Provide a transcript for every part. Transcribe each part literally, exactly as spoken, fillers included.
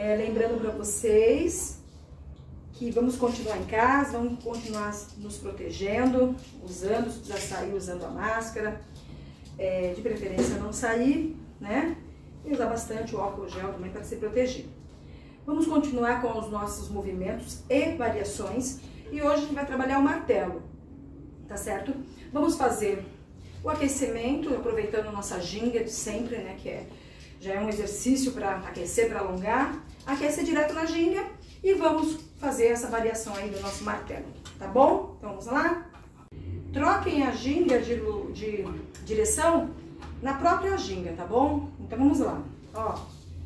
É, lembrando para vocês que vamos continuar em casa, vamos continuar nos protegendo, usando, se precisar sair, usando a máscara, é, de preferência não sair, né? E usar bastante o álcool gel também para se proteger. Vamos continuar com os nossos movimentos e variações e hoje a gente vai trabalhar o martelo, tá certo? Vamos fazer o aquecimento, aproveitando nossa ginga de sempre, né? Que é, já é um exercício para aquecer, para alongar. Aquecer direto na ginga e vamos fazer essa variação aí do nosso martelo, tá bom? Então vamos lá? Troquem a ginga de, de direção na própria ginga, tá bom? Então vamos lá, ó.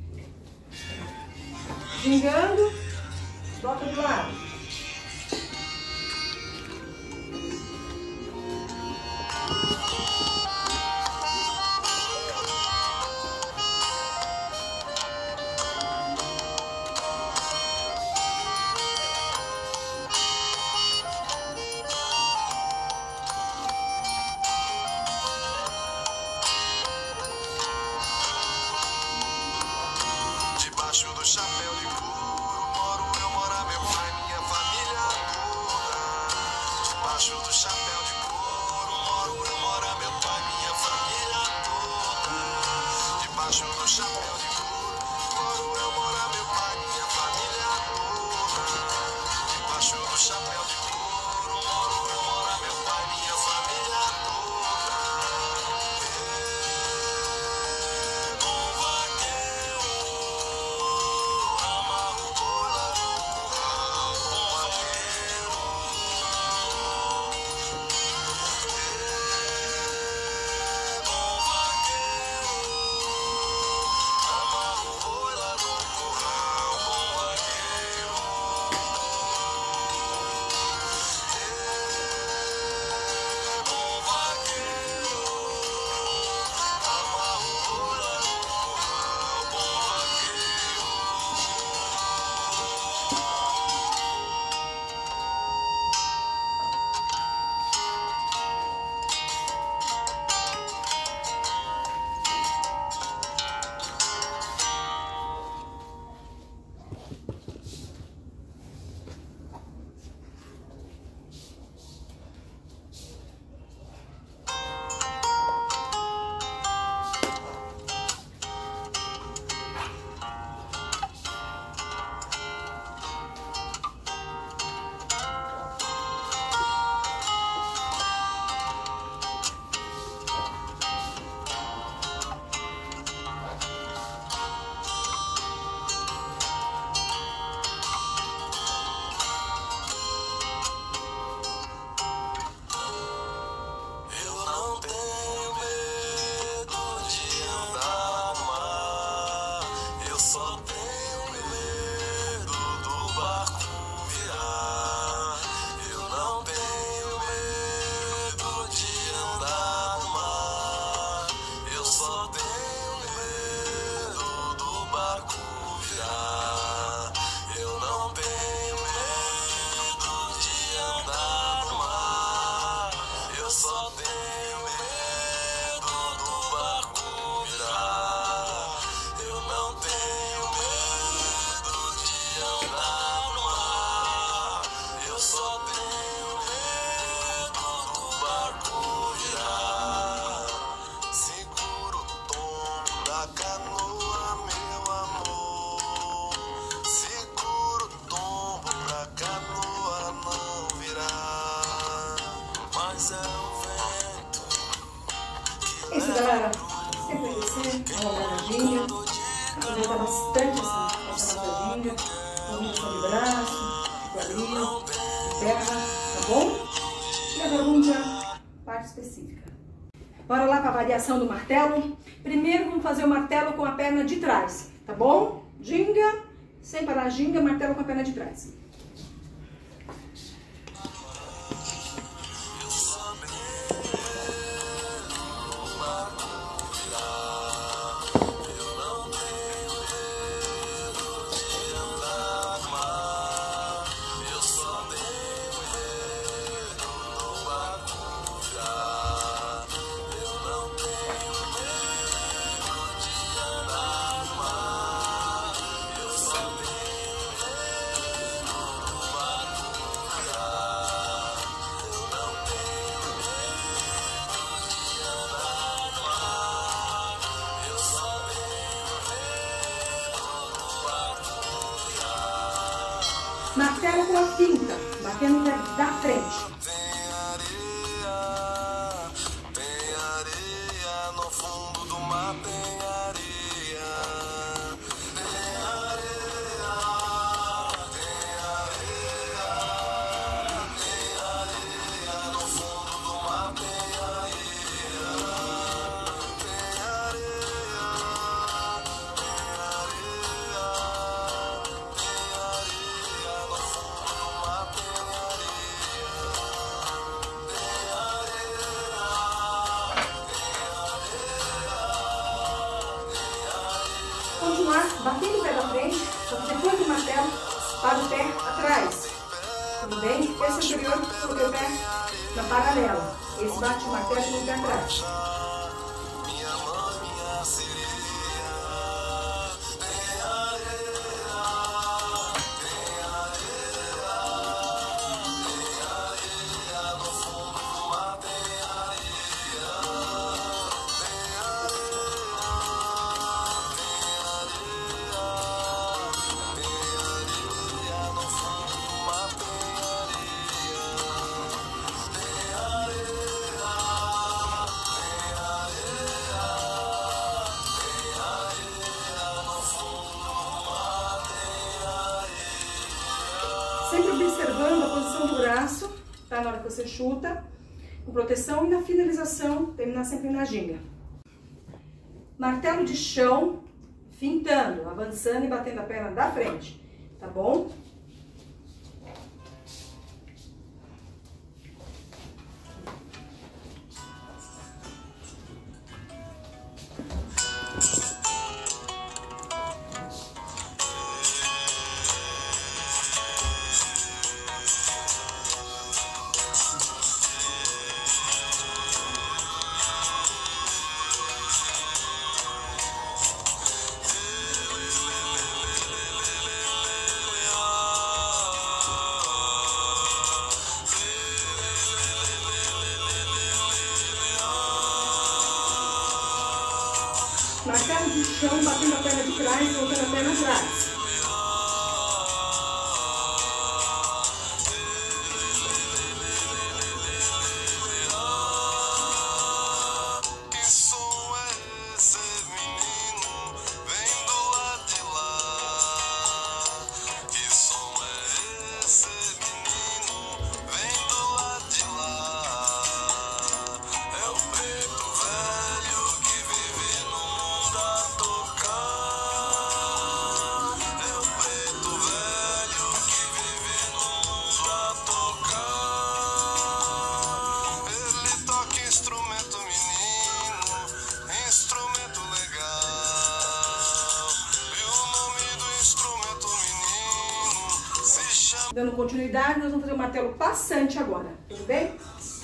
Gingando, troca do lado. Do chapéu de couro, moro eu, mora meu pai, minha família toda. Debaixo do chapéu de couro, moro eu, mora meu pai, minha família toda. Debaixo do chapéu de couro, moro eu, mora meu pai, minha família toda. Debaixo do chapéu de couro, moro eu, mora meu pai, minha família toda. É isso, galera. Sempre descer, alongar a ginga. Aproveitar bastante essa, essa nossa ginga. Movimentação de braço, de quadril, de perna, tá bom? E agora vamos para a parte específica. Bora lá para a variação do martelo. Primeiro vamos fazer o martelo com a perna de trás, tá bom? Ginga, sem parar a ginga, martelo com a perna de trás. Eu só Martelo com a finta, batendo o pé da frente. Tem areia, tem areia, no fundo do mar tem areia. Tem areia, tem areia, tem areia, no fundo do mar tem areia. Tem areia, tem areia, tem areia, no fundo do mar tem areia. Continuar batendo o pé da frente, só que depois do martelo, para o pé atrás. Tudo bem? Esse anterior, coloquei o pé na paralela. Esse bate o martelo e o pé atrás. Minha mãe, minha sereia, tem areia, tem areia, tem areia, no fundo do mar tem areia. Tem areia, tem areia, tem areia, no fundo do mar tem areia. Tem areia. Sempre observando a posição do braço, tá? Na hora que você chuta, com proteção, e na finalização, terminar sempre na ginga. Martelo de chão, fintando, avançando e batendo a perna da frente, tá bom? Martelo de chão, batendo a perna de trás, voltando a perna atrás. Que som é esse, menino? Vem do lado de lá. Que som é esse, menino? Vem do lado de lá. É o preto velho que vive no mundo a tocar. É o preto velho que vive no mundo a tocar. Ele toca instrumento, menino, instrumento legal. E o nome do instrumento, menino, se chama. Dando continuidade, nós vamos fazer o martelo passante agora, tudo bem?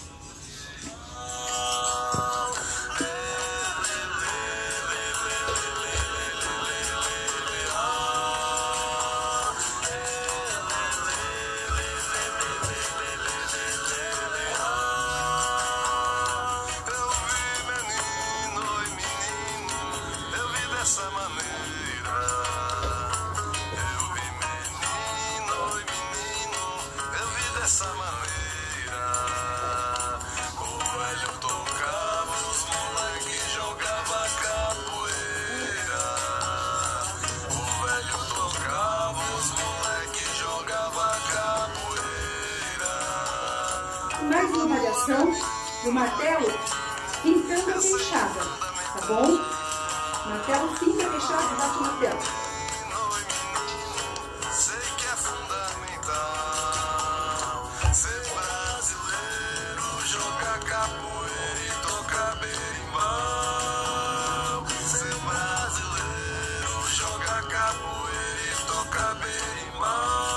Eu vi menino e menino, eu vi dessa maneira. Eu vi menino e menino, eu vi dessa maneira. O velho tocava, os moleques jogava capoeira. O velho tocava, os moleques jogava capoeira. Mais uma variação do martelo fintando a queixada, tá bom? Martelo finta a queixada e bate o martelo. Sei que é fundamental ser brasileiro, jogar capoeira e tocar berimbau. Ser brasileiro, jogar capoeira e tocar berimbau.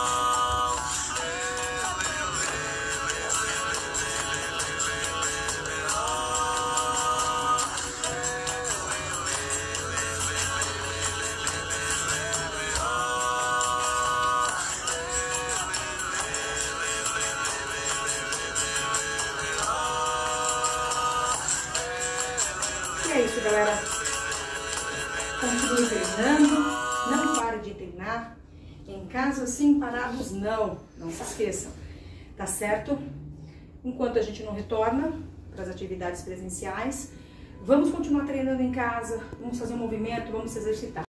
E é isso, galera. Continue treinando, não pare de treinar. Em casa, sim, parados, não. Não se esqueçam, tá certo? Enquanto a gente não retorna para as atividades presenciais, vamos continuar treinando em casa, vamos fazer um movimento, vamos se exercitar.